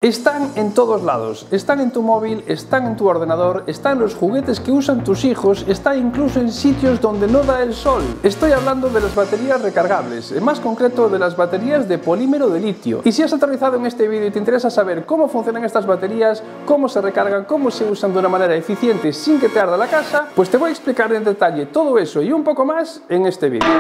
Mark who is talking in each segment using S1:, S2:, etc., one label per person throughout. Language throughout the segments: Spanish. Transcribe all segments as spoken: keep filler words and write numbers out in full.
S1: Están en todos lados, están en tu móvil, están en tu ordenador, están en los juguetes que usan tus hijos, está incluso en sitios donde no da el sol. Estoy hablando de las baterías recargables, en más concreto de las baterías de polímero de litio. Y si has aterrizado en este vídeo y te interesa saber cómo funcionan estas baterías, cómo se recargan, cómo se usan de una manera eficiente sin que te arda la casa, pues te voy a explicar en detalle todo eso y un poco más en este vídeo.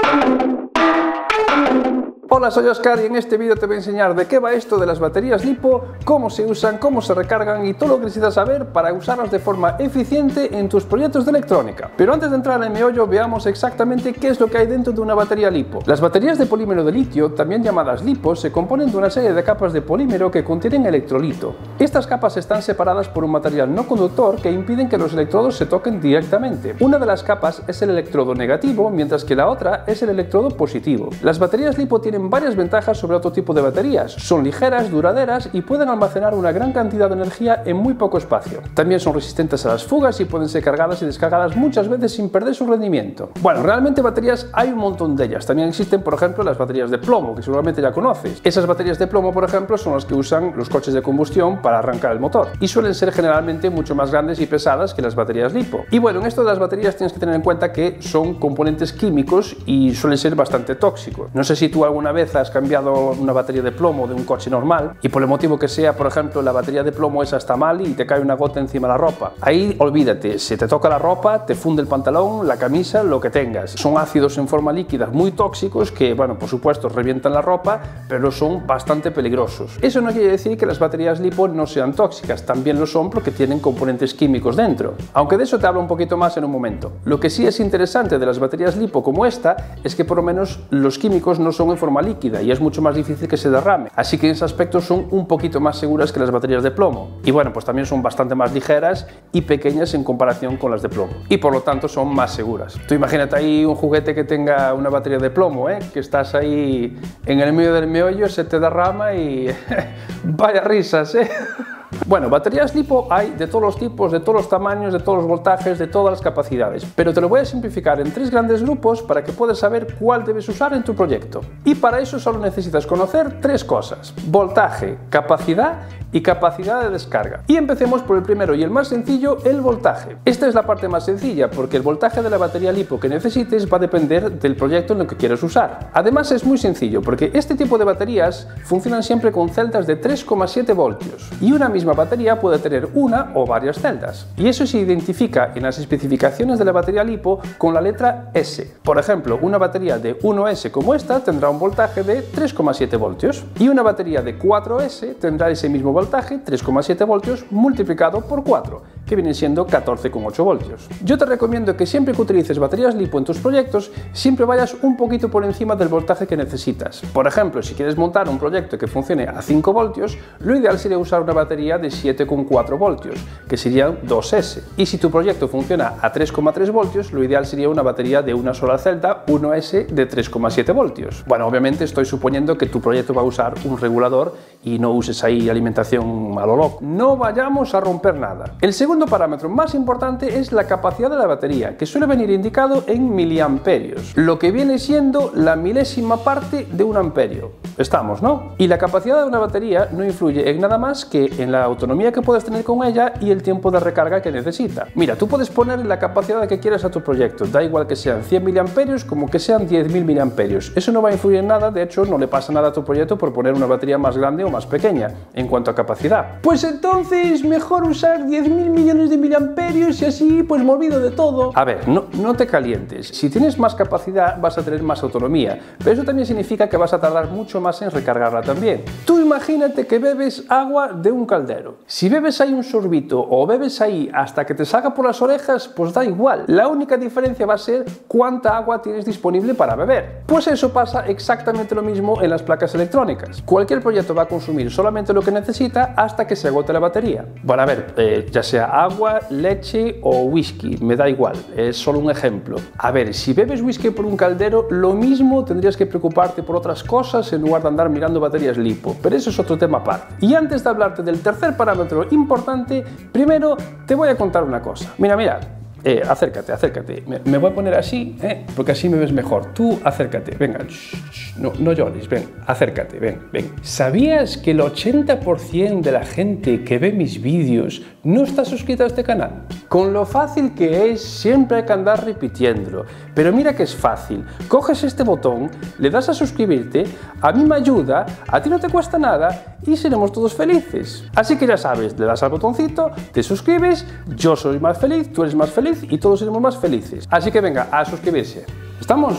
S1: Hola, soy Oscar y en este vídeo te voy a enseñar de qué va esto de las baterías LiPo, cómo se usan, cómo se recargan y todo lo que necesitas saber para usarlas de forma eficiente en tus proyectos de electrónica. Pero antes de entrar en meollo, veamos exactamente qué es lo que hay dentro de una batería LiPo. Las baterías de polímero de litio, también llamadas LiPo, se componen de una serie de capas de polímero que contienen electrolito. Estas capas están separadas por un material no conductor que impiden que los electrodos se toquen directamente. Una de las capas es el electrodo negativo, mientras que la otra es el electrodo positivo. Las baterías LiPo tienen varias ventajas sobre otro tipo de baterías. Son ligeras, duraderas y pueden almacenar una gran cantidad de energía en muy poco espacio. También son resistentes a las fugas y pueden ser cargadas y descargadas muchas veces sin perder su rendimiento. Bueno, realmente baterías hay un montón de ellas. También existen, por ejemplo, las baterías de plomo, que seguramente ya conoces. Esas baterías de plomo, por ejemplo, son las que usan los coches de combustión para arrancar el motor y suelen ser generalmente mucho más grandes y pesadas que las baterías LiPo. Y bueno, en esto de las baterías tienes que tener en cuenta que son componentes químicos y suelen ser bastante tóxicos. No sé si tú alguna vez has cambiado una batería de plomo de un coche normal y por el motivo que sea, por ejemplo, la batería de plomo esa está mal y te cae una gota encima de la ropa. Ahí olvídate, si te toca la ropa, te funde el pantalón, la camisa, lo que tengas. Son ácidos en forma líquida muy tóxicos que, bueno, por supuesto, revientan la ropa, pero son bastante peligrosos. Eso no quiere decir que las baterías LiPo no sean tóxicas, también lo son porque tienen componentes químicos dentro. Aunque de eso te hablo un poquito más en un momento. Lo que sí es interesante de las baterías LiPo como esta es que por lo menos los químicos no son en forma líquida y es mucho más difícil que se derrame, así que en ese aspecto son un poquito más seguras que las baterías de plomo y bueno, pues también son bastante más ligeras y pequeñas en comparación con las de plomo y por lo tanto son más seguras. Tú imagínate ahí un juguete que tenga una batería de plomo, ¿eh? Que estás ahí en el medio del meollo, se te derrama y vaya risas, ¿eh? Bueno, baterías LiPo hay de todos los tipos, de todos los tamaños, de todos los voltajes, de todas las capacidades, pero te lo voy a simplificar en tres grandes grupos para que puedas saber cuál debes usar en tu proyecto. Y para eso solo necesitas conocer tres cosas: voltaje, capacidad y capacidad de descarga. Y empecemos por el primero y el más sencillo, el voltaje. Esta es la parte más sencilla porque el voltaje de la batería LiPo que necesites va a depender del proyecto en el que quieras usar. Además es muy sencillo porque este tipo de baterías funcionan siempre con celdas de tres coma siete voltios y una misma batería puede tener una o varias celdas. Y eso se identifica en las especificaciones de la batería LiPo con la letra S. Por ejemplo, una batería de uno ese como esta tendrá un voltaje de tres coma siete voltios y una batería de cuatro ese tendrá ese mismo voltaje, tres coma siete voltios, multiplicado por cuatro, que viene siendo catorce coma ocho voltios. Yo te recomiendo que siempre que utilices baterías LiPo en tus proyectos, siempre vayas un poquito por encima del voltaje que necesitas. Por ejemplo, si quieres montar un proyecto que funcione a cinco voltios, lo ideal sería usar una batería de siete coma cuatro voltios, que serían dos ese. Y si tu proyecto funciona a tres coma tres voltios, lo ideal sería una batería de una sola celda, uno ese de tres coma siete voltios. Bueno, obviamente estoy suponiendo que tu proyecto va a usar un regulador y no uses ahí alimentación a lo loco. No vayamos a romper nada. El segundo parámetro más importante es la capacidad de la batería, que suele venir indicado en miliamperios, lo que viene siendo la milésima parte de un amperio. Estamos, ¿no? Y la capacidad de una batería no influye en nada más que en la autonomía que puedes tener con ella y el tiempo de recarga que necesita. Mira, tú puedes poner la capacidad que quieras a tu proyecto, da igual que sean cien miliamperios como que sean diez mil miliamperios. Eso no va a influir en nada, de hecho no le pasa nada a tu proyecto por poner una batería más grande o más pequeña en cuanto a capacidad. Pues entonces mejor usar diez mil millones de miliamperios y así pues me olvido de todo. A ver, no, no te calientes. Si tienes más capacidad vas a tener más autonomía, pero eso también significa que vas a tardar mucho más en recargarla también. Tú imagínate que bebes agua de un caldero. Si bebes ahí un sorbito o bebes ahí hasta que te salga por las orejas, pues da igual. La única diferencia va a ser cuánta agua tienes disponible para beber. Pues eso pasa exactamente lo mismo en las placas electrónicas. Cualquier proyecto va a consumir solamente lo que necesita hasta que se agote la batería. Bueno, a ver, eh, ya sea agua, leche o whisky, me da igual, es solo un ejemplo. A ver, si bebes whisky por un caldero, lo mismo tendrías que preocuparte por otras cosas en lugar de andar mirando baterías LiPo, pero eso es otro tema aparte. Y antes de hablarte del tercer parámetro importante, primero te voy a contar una cosa. Mira, mira, Eh, acércate, acércate. Me, me voy a poner así, ¿eh? Porque así me ves mejor. Tú acércate, venga. Shh, shh, no, no llores, ven, acércate, ven, ven. ¿Sabías que el ochenta por ciento de la gente que ve mis vídeos no está suscrita a este canal? Con lo fácil que es, siempre hay que andar repitiéndolo. Pero mira que es fácil. Coges este botón, le das a suscribirte, a mí me ayuda, a ti no te cuesta nada y seremos todos felices. Así que ya sabes, le das al botoncito, te suscribes, yo soy más feliz, tú eres más feliz y todos seremos más felices. Así que venga, a suscribirse. ¿Estamos?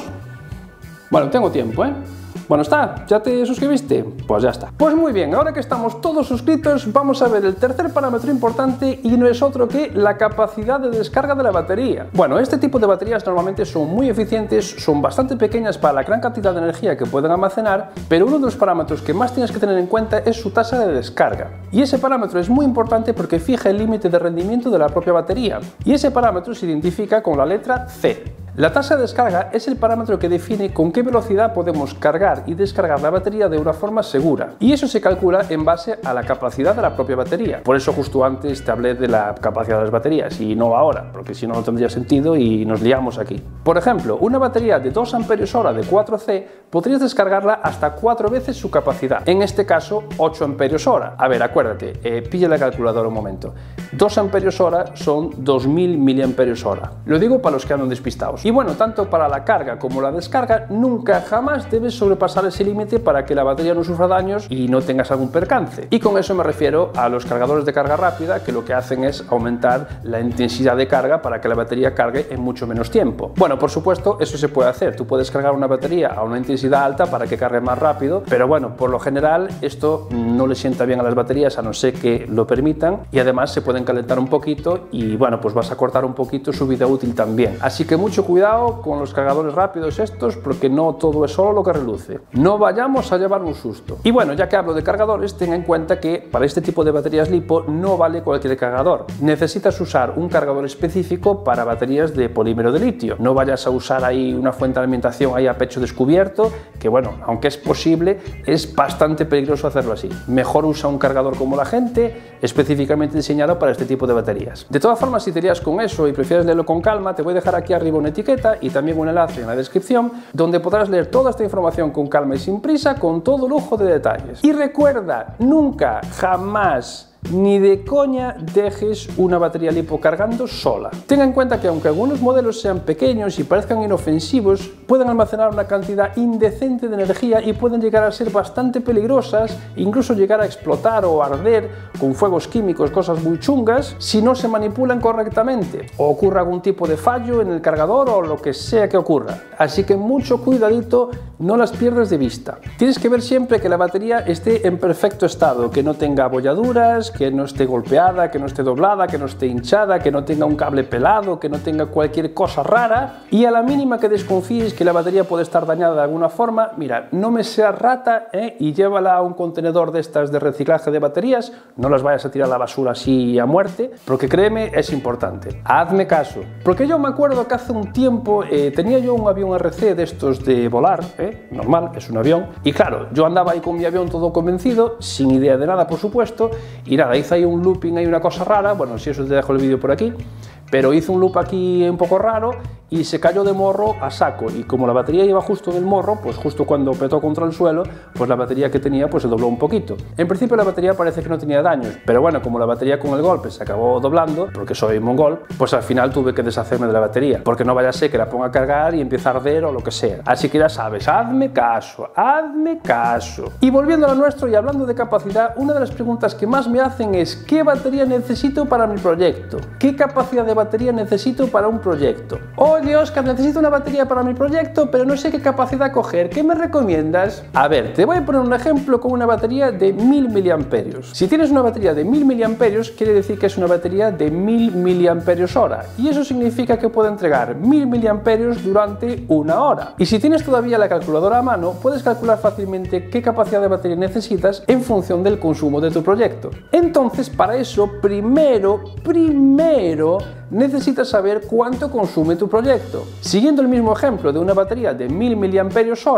S1: Bueno, tengo tiempo, ¿eh? Bueno, ¿está? ¿Ya te suscribiste? Pues ya está. Pues muy bien, ahora que estamos todos suscritos, vamos a ver el tercer parámetro importante y no es otro que la capacidad de descarga de la batería. Bueno, este tipo de baterías normalmente son muy eficientes, son bastante pequeñas para la gran cantidad de energía que pueden almacenar, pero uno de los parámetros que más tienes que tener en cuenta es su tasa de descarga. Y ese parámetro es muy importante porque fija el límite de rendimiento de la propia batería. Y ese parámetro se identifica con la letra C. La tasa de descarga es el parámetro que define con qué velocidad podemos cargar y descargar la batería de una forma segura. Y eso se calcula en base a la capacidad de la propia batería. Por eso justo antes te hablé de la capacidad de las baterías y no ahora, porque si no, no tendría sentido y nos liamos aquí. Por ejemplo, una batería de dos amperios hora de cuatro C podrías descargarla hasta cuatro veces su capacidad. En este caso, ocho amperios hora. A ver, acuérdate, eh, pilla la calculadora un momento. dos amperios hora son dos mil miliamperios hora. Lo digo para los que andan despistados. Y bueno, tanto para la carga como la descarga, nunca jamás debes sobrepasar ese límite para que la batería no sufra daños y no tengas algún percance. Y con eso me refiero a los cargadores de carga rápida, que lo que hacen es aumentar la intensidad de carga para que la batería cargue en mucho menos tiempo. Bueno, por supuesto, eso se puede hacer. Tú puedes cargar una batería a una intensidad alta para que cargue más rápido, pero bueno, por lo general esto no le sienta bien a las baterías a no ser que lo permitan y además se pueden calentar un poquito y bueno, pues vas a cortar un poquito su vida útil también. Así que mucho cuidado con los cargadores rápidos estos, porque no todo es solo lo que reluce. No vayamos a llevar un susto. Y bueno, ya que hablo de cargadores, ten en cuenta que para este tipo de baterías LiPo no vale cualquier cargador. Necesitas usar un cargador específico para baterías de polímero de litio. No vayas a usar ahí una fuente de alimentación ahí a pecho descubierto, que bueno, aunque es posible, es bastante peligroso hacerlo así. Mejor usa un cargador como la gente, específicamente diseñado para este tipo de baterías. De todas formas, si te lías con eso y prefieres leerlo con calma, te voy a dejar aquí arriba una etiqueta y también un enlace en la descripción donde podrás leer toda esta información con calma y sin prisa, con todo lujo de detalles. Y recuerda, nunca, jamás, ni de coña dejes una batería LiPo cargando sola. Ten en cuenta que aunque algunos modelos sean pequeños y parezcan inofensivos, pueden almacenar una cantidad indecente de energía y pueden llegar a ser bastante peligrosas, incluso llegar a explotar o arder con fuegos químicos, cosas muy chungas, si no se manipulan correctamente o ocurre algún tipo de fallo en el cargador o lo que sea que ocurra. Así que mucho cuidadito, no las pierdas de vista. Tienes que ver siempre que la batería esté en perfecto estado, que no tenga abolladuras, que no esté golpeada, que no esté doblada, que no esté hinchada, que no tenga un cable pelado, que no tenga cualquier cosa rara. Y a la mínima que desconfíes que la batería puede estar dañada de alguna forma, mira, no me seas rata, ¿eh? Y llévala a un contenedor de estas de reciclaje de baterías, no las vayas a tirar a la basura así a muerte, porque créeme, es importante. Hazme caso, porque yo me acuerdo que hace un tiempo eh, tenía yo un avión R C de estos de volar, ¿eh? Normal, es un avión, y claro, yo andaba ahí con mi avión todo convencido, sin idea de nada por supuesto, y nada, hice ahí un looping, hay una cosa rara, bueno, si eso te dejo el vídeo por aquí, pero hizo un loop aquí un poco raro y se cayó de morro a saco, y como la batería iba justo en el morro, pues justo cuando petó contra el suelo, pues la batería que tenía pues se dobló un poquito. En principio la batería parece que no tenía daños, pero bueno, como la batería con el golpe se acabó doblando, porque soy mongol, pues al final tuve que deshacerme de la batería, porque no vaya a ser que la ponga a cargar y empiece a arder o lo que sea. Así que ya sabes, hazme caso, hazme caso. Y volviendo a lo nuestro y hablando de capacidad, una de las preguntas que más me hacen es ¿qué batería necesito para mi proyecto? ¿Qué capacidad de batería necesito para un proyecto? Oye, Oscar, necesito una batería para mi proyecto, pero no sé qué capacidad coger. ¿Qué me recomiendas? A ver, te voy a poner un ejemplo con una batería de mil miliamperios. Si tienes una batería de mil miliamperios, quiere decir que es una batería de mil miliamperios hora. Y eso significa que puede entregar mil miliamperios durante una hora. Y si tienes todavía la calculadora a mano, puedes calcular fácilmente qué capacidad de batería necesitas en función del consumo de tu proyecto. Entonces, para eso, primero, primero, necesitas saber cuánto consume tu proyecto. Siguiendo el mismo ejemplo de una batería de mil miliamperios hora,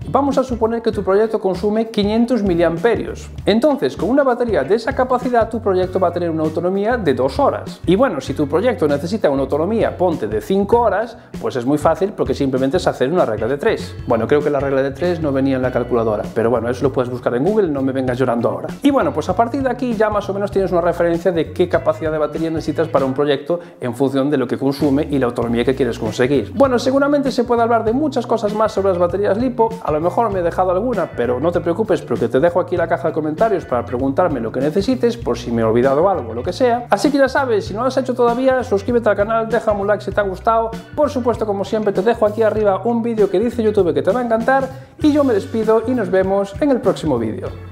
S1: Vamos a suponer que tu proyecto consume quinientos miliamperios. Entonces, con una batería de esa capacidad, tu proyecto va a tener una autonomía de dos horas. Y bueno, si tu proyecto necesita una autonomía, ponte de cinco horas, pues es muy fácil porque simplemente es hacer una regla de tres. Bueno, creo que la regla de tres no venía en la calculadora, pero bueno, eso lo puedes buscar en Google, no me vengas llorando ahora. Y bueno, pues a partir de aquí ya más o menos tienes una referencia de qué capacidad de batería necesitas para un proyecto en función de lo que consume y la autonomía que quieres conseguir. Bueno, seguramente se puede hablar de muchas cosas más sobre las baterías LiPo, a lo mejor me he dejado alguna, pero no te preocupes porque te dejo aquí la caja de comentarios para preguntarme lo que necesites, por si me he olvidado algo o lo que sea. Así que ya sabes, si no lo has hecho todavía, suscríbete al canal, déjame un like si te ha gustado. Por supuesto, como siempre, te dejo aquí arriba un vídeo que dice YouTube que te va a encantar y yo me despido y nos vemos en el próximo vídeo.